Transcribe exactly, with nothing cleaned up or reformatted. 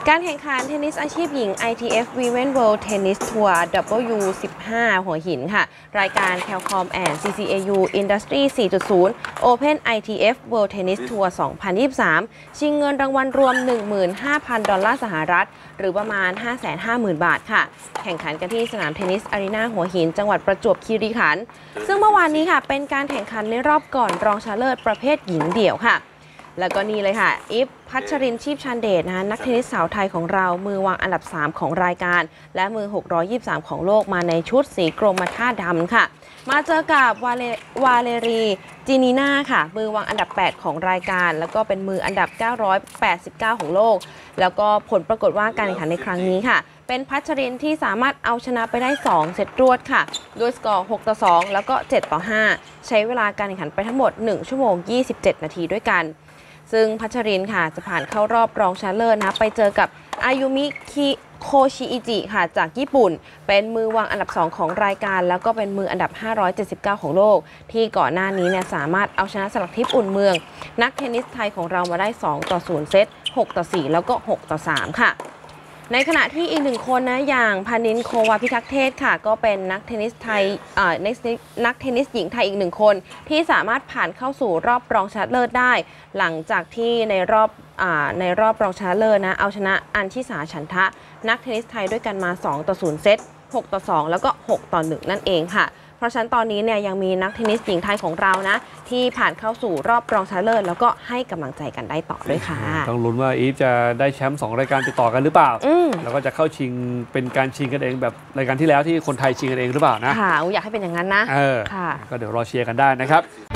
การแข่งขันเทนนิสอาชีพหญิง ไอ ที เอฟ Women World Tennis Tour ดับเบิลยู สิบห้า หัวหินค่ะรายการ Telkom and ซี ซี เอ ยู Industry สี่ จุด ศูนย์ Open ไอ ที เอฟ World Tennis Tour สองพันยี่สิบสาม ชิงเงินรางวัลรวม หนึ่งหมื่นห้าพัน ดอลลาร์สหรัฐหรือประมาณ ห้าแสนห้าหมื่น บาทค่ะแข่งขันกันที่สนามเทนนิสอารีนาหัวหินจังหวัดประจวบคีรีขันธ์ซึ่งเมื่อวานนี้ค่ะเป็นการแข่งขันในรอบก่อนรองชนะเลิศประเภทหญิงเดี่ยวค่ะแล้วก็นี่เลยค่ะอิฟพัชรินทร์ชีพชันเดชนะคะนักเทนนิสสาวไทยของเรามือวางอันดับสามของรายการและมือหกร้อยยี่สิบสามของโลกมาในชุดสีกรมท่าดำค่ะมาเจอกับวาเลวาเลรีจีนีนาค่ะมือวางอันดับแปดของรายการแล้วก็เป็นมืออันดับเก้าร้อยแปดสิบเก้าของโลกแล้วก็ผลปรากฏว่าการแข่งขันในครั้งนี้ค่ะเป็นพัชรินทร์ที่สามารถเอาชนะไปได้สองเซตรวดค่ะโดยสกอร์หกต่อสองแล้วก็เจ็ดต่อห้าใช้เวลาการแข่งขันไปทั้งหมดหนึ่งชั่วโมงยี่สิบเจ็ดนาทีด้วยกันซึ่งพัชรินค่ะจะผ่านเข้ารอบรองชนะเลิศนะไปเจอกับอายุมิคิโคชิอิจิค่ะจากญี่ปุ่นเป็นมือวางอันดับสองของรายการแล้วก็เป็นมืออันดับห้าร้อยเจ็ดสิบเก้าของโลกที่ก่อนหน้านี้เนี่ยสามารถเอาชนะสลักทิพย์อุ่นเมืองนักเทนนิสไทยของเรามาได้สองต่อศูนย์เซตหกต่อสี่แล้วก็หกต่อสามค่ะในขณะที่อีกหนึ่งคนนะอย่างพานินโควาพิทักษ์เทศค่ะก็เป็นนักเทนนิสไทยเอ่อนักเทนนิสหญิงไทยอีกหนึ่งคนที่สามารถผ่านเข้าสู่รอบรองชนะเลิศได้หลังจากที่ในรอบอ่าในรอบรองชนะเลิศนะเอาชนะอัญชิสาฉันทะนักเทนนิสไทยด้วยกันมาสองต่อศูนย์เซตหกต่อสองแล้วก็หกต่อหนึ่งนั่นเองค่ะเพราะฉะนั้นตอนนี้เนี่ยยังมีนักเทนนิสหญิงไทยของเรานะที่ผ่านเข้าสู่รอบรองชนะเลิศแล้วก็ให้กำลังใจกันได้ต่อด้วยค่ะต้องลุ้นว่าอีฟจะได้แชมป์สองรายการติดต่อกันหรือเปล่าแล้วก็จะเข้าชิงเป็นการชิงกันเองแบบรายการที่แล้วที่คนไทยชิงกันเองหรือเปล่านะค่ะอยากให้เป็นอย่างนั้นนะเออก็เดี๋ยวรอเชียร์กันได้นะครับ